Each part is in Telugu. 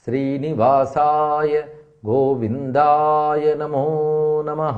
శ్రీనివాసాయ గోవిందాయ నమో నమః.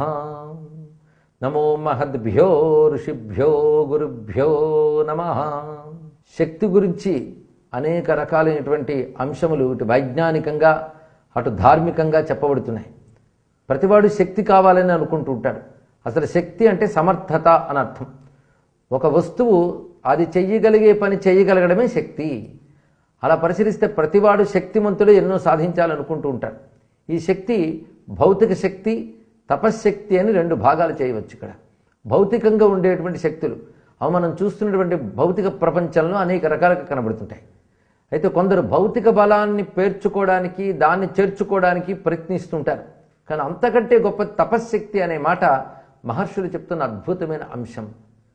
నమో మహద్భ్యో ఋషిభ్యో గురుభ్యో నమః. శక్తి గురించి అనేక రకాలైనటువంటి అంశములు ఇటు వైజ్ఞానికంగా అటు ధార్మికంగా చెప్పబడుతున్నాయి. ప్రతివాడు శక్తి కావాలని అనుకుంటూ ఉంటాడు. అసలు శక్తి అంటే సమర్థత అని అర్థం. ఒక వస్తువు అది చెయ్యగలిగే పని చేయగలగడమే శక్తి. అలా పరిశీలిస్తే ప్రతివాడు శక్తిమంతుడు ఎన్నో సాధించాలనుకుంటూ ఉంటాడు. ఈ శక్తి భౌతిక శక్తి, తపశ్శక్తి అని రెండు భాగాలు చేయవచ్చు. ఇక్కడ భౌతికంగా ఉండేటువంటి శక్తులు అవి మనం చూస్తున్నటువంటి భౌతిక ప్రపంచంలో అనేక రకాలుగా కనబడుతుంటాయి. అయితే కొందరు భౌతిక బలాన్ని పేర్చుకోవడానికి దాన్ని చేర్చుకోవడానికి ప్రయత్నిస్తుంటారు. కానీ అంతకంటే గొప్ప తపశ్శక్తి అనే మాట మహర్షులు చెప్తున్న అద్భుతమైన అంశం.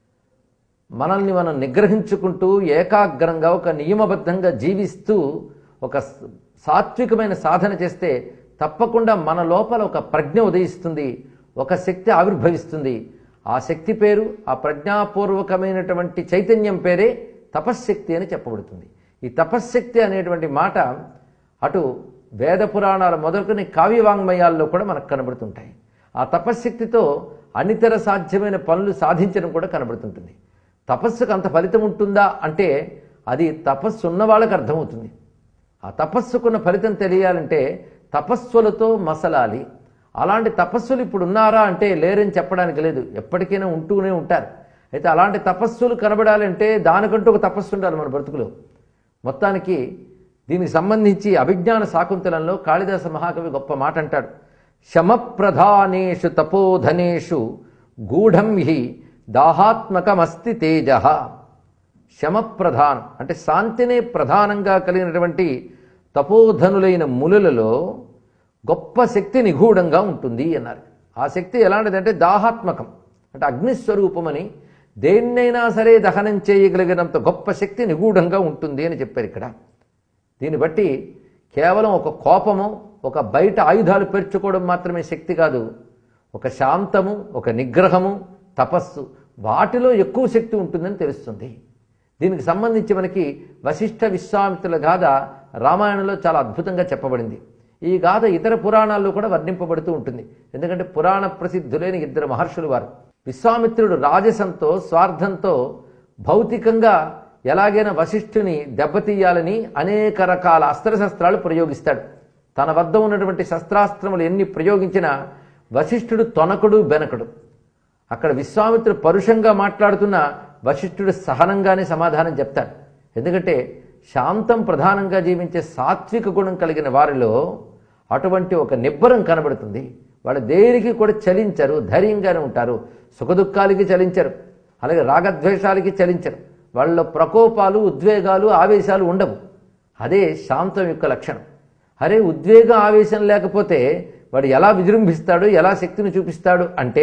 మనల్ని మనం నిగ్రహించుకుంటూ ఏకాగ్రంగా ఒక నియమబద్ధంగా జీవిస్తూ ఒక సాత్వికమైన సాధన చేస్తే తప్పకుండా మన లోపల ఒక ప్రజ్ఞ ఉదయిస్తుంది, ఒక శక్తి ఆవిర్భవిస్తుంది. ఆ శక్తి పేరు, ఆ ప్రజ్ఞాపూర్వకమైనటువంటి చైతన్యం పేరే తపశ్శక్తి అని చెప్పబడుతుంది. ఈ తపశ్శక్తి అనేటువంటి మాట అటు వేద పురాణాలు మొదలుకొని కావ్యవాంగ్మయాల్లో కూడా మనకు కనబడుతుంటాయి. ఆ తపశ్శక్తితో అనితర సాధ్యమైన పనులు సాధించడం కూడా కనబడుతుంటుంది. తపస్సుకు అంత ఫలితం ఉంటుందా అంటే అది తపస్సు ఉన్న వాళ్ళకి అర్థమవుతుంది. ఆ తపస్సుకున్న ఫలితం తెలియాలంటే తపస్సులతో మసలాలి. అలాంటి తపస్సులు ఇప్పుడు ఉన్నారా అంటే లేరని చెప్పడానికి లేదు, ఎప్పటికైనా ఉంటూనే ఉంటారు. అయితే అలాంటి తపస్సులు కనబడాలంటే దానికంటూ ఒక తపస్సు ఉండాలి మన బ్రతుకులో. మొత్తానికి దీనికి సంబంధించి అభిజ్ఞాన శాకుంతలంలో కాళిదాస మహాకవి గొప్ప మాట అంటాడు. శమప్రధానేషు తపోధనేషు గూఢం హి దాహాత్మకమస్తి తేజ. శమప్రధానం అంటే శాంతినే ప్రధానంగా కలిగినటువంటి తపోధనులైన మునులలో గొప్ప శక్తి నిగూఢంగా ఉంటుంది అన్నారు. ఆ శక్తి ఎలాంటిదంటే దాహాత్మకం అంటే అగ్నిస్వరూపమని, దేన్నైనా సరే దహనం చేయగలిగినంత గొప్ప శక్తి నిగూఢంగా ఉంటుంది అని చెప్పారు ఇక్కడ. దీన్ని బట్టి కేవలం ఒక కోపము, ఒక బయట ఆయుధాలు పేర్చుకోవడం మాత్రమే శక్తి కాదు. ఒక శాంతము, ఒక నిగ్రహము, తపస్సు, వాటిలో ఎక్కువ శక్తి ఉంటుందని తెలుస్తుంది. దీనికి సంబంధించి మనకి వశిష్ఠ విశ్వామిత్రుల గాథ రామాయణంలో చాలా అద్భుతంగా చెప్పబడింది. ఈ గాథ ఇతర పురాణాల్లో కూడా వర్ణింపబడుతూ ఉంటుంది. ఎందుకంటే పురాణ ప్రసిద్ధులైన ఇద్దరు మహర్షులు వారు. విశ్వామిత్రుడు రాజసంతో స్వార్థంతో భౌతికంగా ఎలాగైనా వశిష్ఠుని దెబ్బతీయాలని అనేక రకాల అస్త్రశస్త్రాలు ప్రయోగిస్తాడు. తన వద్ద ఉన్నటువంటి శస్త్రాస్త్రములు ఎన్ని ప్రయోగించినా వశిష్ఠుడు తొనకుడు బెనకడు. అక్కడ విశ్వామిత్రుడు పరుషంగా మాట్లాడుతున్న వశిష్ఠుడు సహనంగానే సమాధానం చెప్తాడు. ఎందుకంటే శాంతం ప్రధానంగా జీవించే సాత్విక గుణం కలిగిన వారిలో అటువంటి ఒక నిబ్బరం కనబడుతుంది. వాళ్ళు దేనికి కూడా చలించరు, ధైర్యంగానే ఉంటారు. సుఖదుఖాలకి చలించరు, అలాగే రాగద్వేషాలకి చలించరు. వాళ్ళ ప్రకోపాలు, ఉద్వేగాలు, ఆవేశాలు ఉండవు. అదే శాంతం యొక్క లక్షణం. అరే ఉద్వేగం ఆవేశం లేకపోతే వాడు ఎలా విజృంభిస్తాడు, ఎలా శక్తిని చూపిస్తాడు అంటే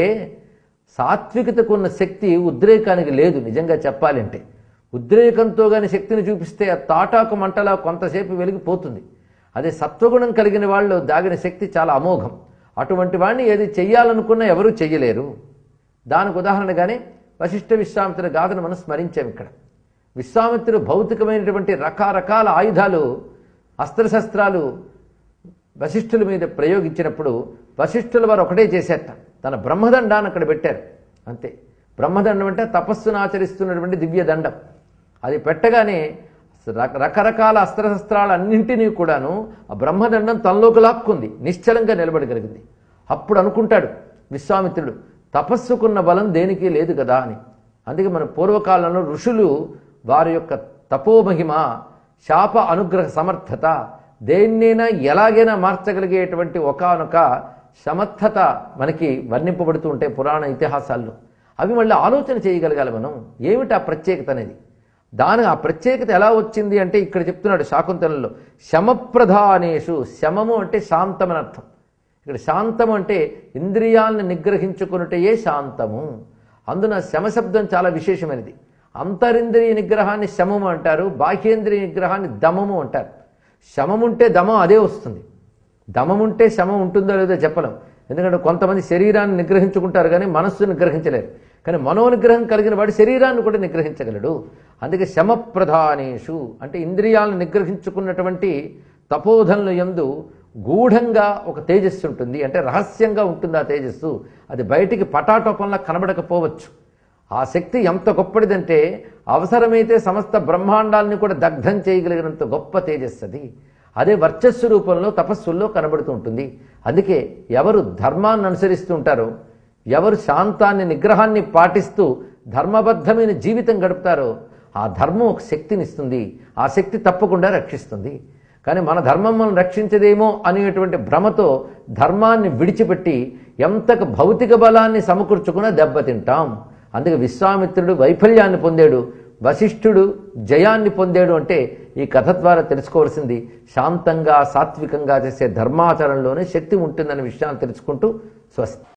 సాత్వికతకు ఉన్న శక్తి ఉద్రేకానికి లేదు. నిజంగా చెప్పాలంటే ఉద్రేకంతో కానీ శక్తిని చూపిస్తే ఆ తాటాకు మంటలా కొంతసేపు వెలిగిపోతుంది. అదే సత్వగుణం కలిగిన వాళ్ళు దాగిన శక్తి చాలా అమోఘం. అటువంటి వాడిని ఏది చెయ్యాలనుకున్నా ఎవరూ చెయ్యలేరు. దానికి ఉదాహరణగానే వశిష్ఠ విశ్వామిత్రుల గాథను మనం స్మరించాం. ఇక్కడ విశ్వామిత్రుడు భౌతికమైనటువంటి రకరకాల ఆయుధాలు, అస్త్రశస్త్రాలు వశిష్ఠుల మీద ప్రయోగించినప్పుడు వశిష్ఠుల వారు ఒకటే చేసేట, తన బ్రహ్మదండాన్ని అక్కడ పెట్టారు. అంతే. బ్రహ్మదండం అంటే తపస్సును ఆచరిస్తున్నటువంటి దివ్య దండం. అది పెట్టగానే రకరకాల అస్త్రశస్త్రాలన్నింటినీ కూడాను ఆ బ్రహ్మదండం తనలోకి లాక్కుంది, నిశ్చలంగా నిలబడగలిగింది. అప్పుడు అనుకుంటాడు విశ్వామిత్రుడు, తపస్సుకున్న బలం దేనికి లేదు కదా అని. అందుకే మన పూర్వకాలంలో ఋషులు వారి యొక్క తపోమహిమ, శాప అనుగ్రహ సమర్థత, దేన్నైనా ఎలాగైనా మార్చగలిగేటువంటి ఒకానొక సమర్థత మనకి వర్ణింపబడుతూ ఉంటాయి పురాణ ఇతిహాసాల్లో. అవి మళ్ళీ ఆలోచన చేయగలగాలి మనం, ఏమిటి ఆ ప్రత్యేకత అనేది. ఆ ప్రత్యేకత ఎలా వచ్చింది అంటే ఇక్కడ చెప్తున్నాడు శాకుంతలంలో, శమప్రధానేషు. శమము అంటే శాంతమని అర్థం. ఇక్కడ శాంతము అంటే ఇంద్రియాలను నిగ్రహించుకున్నటయే శాంతము. అందున శమశబ్దం చాలా విశేషమైనది. అంతరింద్రియ నిగ్రహాన్ని శమము అంటారు, బాహ్యేంద్రియ నిగ్రహాన్ని దమము అంటారు. శమముంటే దమం అదే వస్తుంది. దమముంటే శమం ఉంటుందో లేదో చెప్పలేం. ఎందుకంటే కొంతమంది శరీరాన్ని నిగ్రహించుకుంటారు కానీ మనస్సును నిగ్రహించలేరు. కానీ మనోనిగ్రహం కలిగిన వాడు శరీరాన్ని కూడా నిగ్రహించగలడు. అందుకే శమప్రధానేషు అంటే ఇంద్రియాలను నిగ్రహించుకున్నటువంటి తపోధనుల యందు గూఢంగా ఒక తేజస్సు ఉంటుంది, అంటే రహస్యంగా ఉంటుంది ఆ తేజస్సు. అది బయటికి పటాటోపంలా కనబడకపోవచ్చు. ఆ శక్తి ఎంత గొప్పటిదంటే అవసరమైతే సమస్త బ్రహ్మాండాలని కూడా దగ్ధం చేయగలిగినంత గొప్ప తేజస్సు అది. అదే వర్చస్సు రూపంలో తపస్సుల్లో కనబడుతూ ఉంటుంది. అందుకే ఎవరు ధర్మాన్ని అనుసరిస్తూ ఉంటారో, ఎవరు శాంతాన్ని నిగ్రహాన్ని పాటిస్తూ ధర్మబద్ధమైన జీవితం గడుపుతారో ఆ ధర్మం ఒక శక్తినిస్తుంది. ఆ శక్తి తప్పకుండా రక్షిస్తుంది. కానీ మన ధర్మం మనం రక్షించదేమో అనేటువంటి భ్రమతో ధర్మాన్ని విడిచిపెట్టి ఎంతకు భౌతిక బలాన్ని సమకూర్చుకున్నా దెబ్బతింటాం. అందుకే విశ్వామిత్రుడు వైఫల్యాన్ని పొందాడు, వశిష్ఠుడు జయాన్ని పొందాడు. అంటే ఈ కథ ద్వారా తెలుసుకోవాల్సింది శాంతంగా సాత్వికంగా చేసే ధర్మాచరణలోనే శక్తి ఉంటుందనే విషయాన్ని తెలుసుకుంటూ స్వస్తి.